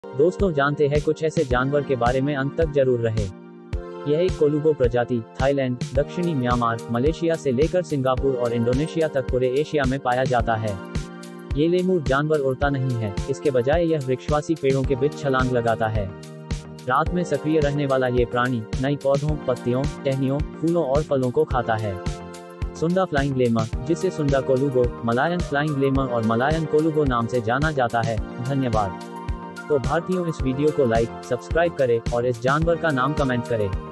दोस्तों, जानते हैं कुछ ऐसे जानवर के बारे में अंत तक जरूर रहे। यह एक कोलुगो प्रजाति थाईलैंड, दक्षिणी म्यांमार, मलेशिया से लेकर सिंगापुर और इंडोनेशिया तक पूरे एशिया में पाया जाता है। ये लेमूर जानवर उड़ता नहीं है, इसके बजाय यह वृक्षवासी पेड़ों के बीच छलांग लगाता है। रात में सक्रिय रहने वाला ये प्राणी नई पौधों, पत्तियों, टहनियों, फूलों और फलों को खाता है। सुंडा फ्लाइंग लेमर, जिसे Sunda colugo, Malayan flying lemur और मलायन कोलुगो नाम से जाना जाता है। धन्यवाद। तो भारतीयों, इस वीडियो को लाइक, सब्सक्राइब करें और इस जानवर का नाम कमेंट करें।